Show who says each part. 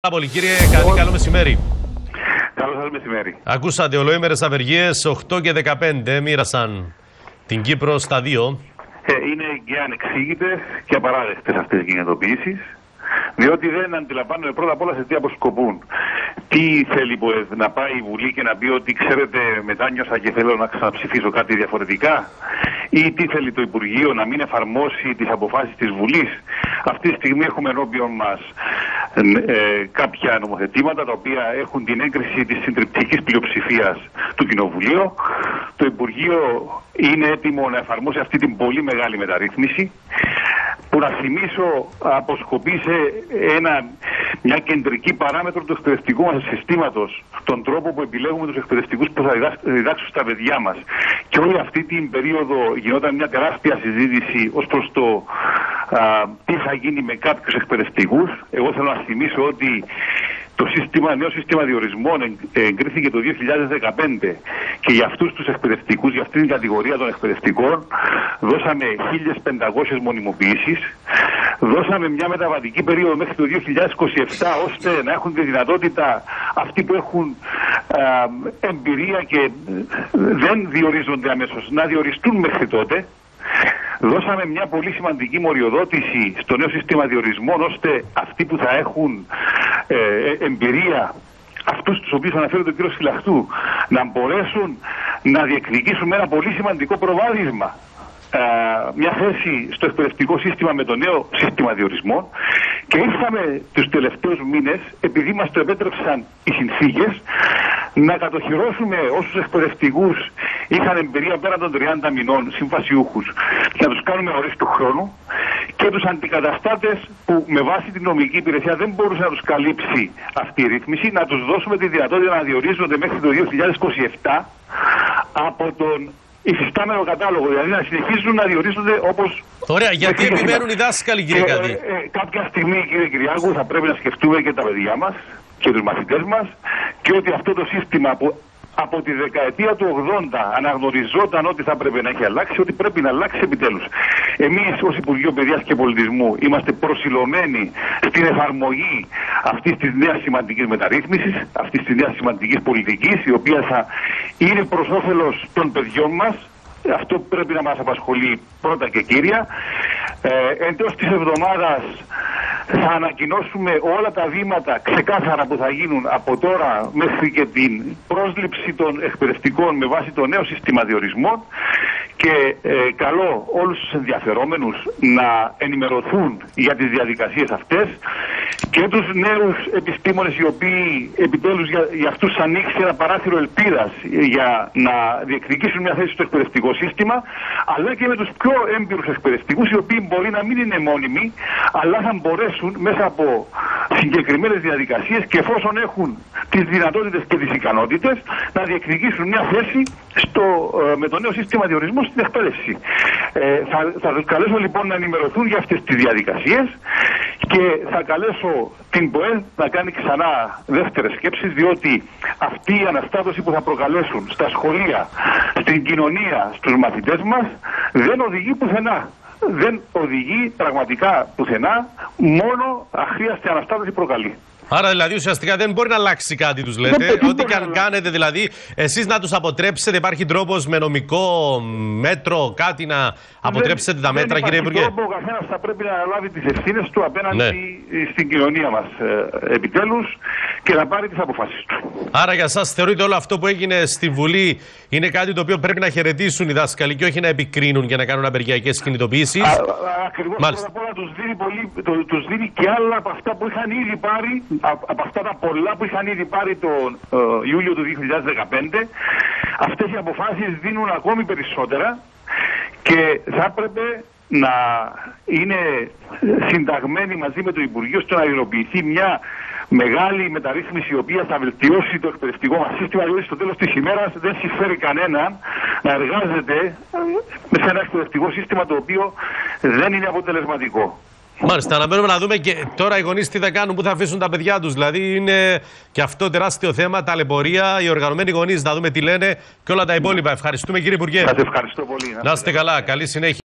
Speaker 1: Πολύ κύριε, καλό μεσημέρι.
Speaker 2: Καλό σας μεσημέρι.
Speaker 1: Ακούσατε ολοήμερες απεργίες 8 και 15 μοίρασαν την Κύπρο στα δύο.
Speaker 2: Είναι και ανεξήγητες και απαράδεκτες αυτές οι κινητοποιήσεις, διότι δεν αντιλαμβάνομαι πρώτα απ' όλα σε τι αποσκοπούν. Τι θέλει να πάει η Βουλή και να πει ότι ξέρετε μετάνιωσα και θέλω να ξαναψηφίσω κάτι διαφορετικά, ή τι θέλει το Υπουργείο να μην εφαρμόσει τις αποφάσεις της Βουλής. Αυτή τη στιγμή έχουμε ενώπιον μας κάποια νομοθετήματα τα οποία έχουν την έγκριση της συντριπτικής πλειοψηφίας του Κοινοβουλίου. Το Υπουργείο είναι έτοιμο να εφαρμόσει αυτή την πολύ μεγάλη μεταρρύθμιση, που να θυμίσω αποσκοπεί σε μια κεντρική παράμετρο του εκπαιδευτικού μας συστήματος, τον τρόπο που επιλέγουμε τους εκπαιδευτικούς που θα διδάξουν στα παιδιά μας. Και όλη αυτή την περίοδο γινόταν μια τεράστια συζήτηση ως προς το τι θα γίνει με κάποιους εκπαιδευτικούς. Εγώ θέλω να θυμίσω ότι το νέο σύστημα διορισμών εγκρίθηκε το 2015 και για αυτούς τους εκπαιδευτικούς, για αυτήν την κατηγορία των εκπαιδευτικών, δώσαμε 1.500 μονιμοποιήσεις, δώσαμε μια μεταβατική περίοδο μέχρι το 2027, ώστε να έχουν τη δυνατότητα αυτοί που έχουν εμπειρία και δεν διορίζονται αμέσως, να διοριστούν μέχρι τότε. Δώσαμε μια πολύ σημαντική μοριοδότηση στο νέο σύστημα διορισμών, ώστε αυτοί που θα έχουν εμπειρία, αυτούς τους οποίους αναφέρει τον κύριο Σφυλαχτού, να μπορέσουν να διεκδικήσουν με ένα πολύ σημαντικό προβάδισμα μια θέση στο εκπαιδευτικό σύστημα με το νέο σύστημα διορισμών. Και ήρθαμε τους τελευταίους μήνες, επειδή μας το επέτρεψαν οι συνθήκες, να κατοχυρώσουμε όσους εκπαιδευτικούς είχαν εμπειρία πέραν των 30 μηνών συμβασιούχους, να τους κάνουμε ορίστου χρόνου, και τους αντικαταστάτες που με βάση την νομική υπηρεσία δεν μπορούσε να τους καλύψει αυτή η ρύθμιση, να τους δώσουμε τη δυνατότητα να διορίζονται μέχρι το 2027 από τον υφιστάμενο κατάλογο, δηλαδή να συνεχίζουν να διορίζονται όπως...
Speaker 1: Ωραία, γιατί επιμένουν οι δάσκαλοι, κύριε Καντή?
Speaker 2: Κάποια στιγμή, κύριε Κυριάκου, θα πρέπει να σκεφτούμε και τα παιδιά μας και τους μαθητές μας, και ότι αυτό το σύστημα που από τη δεκαετία του 80 αναγνωριζόταν ότι θα πρέπει να έχει αλλάξει, ότι πρέπει να αλλάξει επιτέλους. Εμείς ως Υπουργείο Παιδείας και Πολιτισμού είμαστε προσιλωμένοι στην εφαρμογή αυτής της νέας σημαντικής μεταρρύθμισης, αυτής της νέας σημαντικής πολιτικής, η οποία θα είναι προς όφελος των παιδιών μας. Αυτό πρέπει να μας απασχολεί πρώτα και κύρια. Εντός της εβδομάδας θα ανακοινώσουμε όλα τα βήματα ξεκάθαρα που θα γίνουν από τώρα μέχρι και την πρόσληψη των εκπαιδευτικών με βάση το νέο σύστημα διορισμών, και καλώ όλους τους ενδιαφερόμενους να ενημερωθούν για τις διαδικασίες αυτές, και τους νέους επιστήμονες οι οποίοι επιτέλους για αυτούς ανοίξει ένα παράθυρο ελπίδας για να διεκδικήσουν μια θέση στο εκπαιδευτικό σύστημα, αλλά και με τους πιο έμπειρους εκπαιδευτικούς, οι οποίοι μπορεί να μην είναι μόνιμοι, αλλά θα μπορέσουν μέσα από συγκεκριμένες διαδικασίες και εφόσον έχουν τις δυνατότητες και τις ικανότητες να διεκδικήσουν μια θέση με το νέο σύστημα διορισμού στην εκπαίδευση. Θα τους καλέσω λοιπόν να ενημερωθούν για αυτές τις διαδικασίες, και θα καλέσω την ΠΟΕ να κάνει ξανά δεύτερες σκέψεις, διότι αυτή η αναστάτωση που θα προκαλέσουν στα σχολεία, στην κοινωνία, στους μαθητές μας, δεν οδηγεί πουθενά. Δεν οδηγεί πραγματικά πουθενά, μόνο αχρίαστη αναστάτωση προκαλεί.
Speaker 1: Άρα δηλαδή ουσιαστικά δεν μπορεί να αλλάξει κάτι, τους λέτε. Ό,τι και αν κάνετε δηλαδή, εσείς να τους αποτρέψετε, υπάρχει τρόπος με νομικό μέτρο κάτι να αποτρέψετε τα μέτρα, κύριε Υπουργέ?
Speaker 2: Ο καθένας θα πρέπει να αναλάβει τις ευθύνες του απέναντι στην κοινωνία μας επιτέλους, και να πάρει τις αποφάσεις του.
Speaker 1: Άρα για σας θεωρείτε όλο αυτό που έγινε στη Βουλή είναι κάτι το οποίο πρέπει να χαιρετήσουν οι δάσκαλοι και όχι να επικρίνουν και να κάνουν απεργιακές κινητοποιήσεις?
Speaker 2: Ακριβώς. Πρώτα απ' όλα τους δίνει και άλλα από αυτά που είχαν ήδη πάρει, από αυτά τα πολλά που είχαν ήδη πάρει τον Ιούλιο του 2015. Αυτές οι αποφάσεις δίνουν ακόμη περισσότερα, και θα έπρεπε να είναι συνταγμένοι μαζί με το Υπουργείο στο να υλοποιηθεί μια μεγάλη μεταρρύθμιση, η οποία θα βελτιώσει το εκπαιδευτικό μας σύστημα, διότι στο τέλος της ημέρας δεν συμφέρει κανέναν να εργάζεται σε ένα εκπαιδευτικό σύστημα το οποίο δεν είναι αποτελεσματικό.
Speaker 1: Μάλιστα, αναμένουμε να δούμε και τώρα οι γονείς τι θα κάνουν, πού θα αφήσουν τα παιδιά τους. Δηλαδή είναι και αυτό τεράστιο θέμα, ταλαιπωρία, οι οργανωμένοι γονείς, να δούμε τι λένε και όλα τα υπόλοιπα. Ευχαριστούμε, κύριε Υπουργέ.
Speaker 2: Σας ευχαριστώ πολύ.
Speaker 1: Να είστε καλά, καλή συνέχεια.